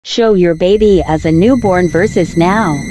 Show your baby as a newborn versus now.